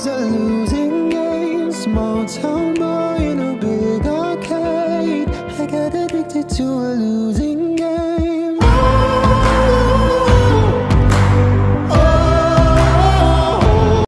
was a losing game. Small town boy in a big arcade. I got addicted to a losing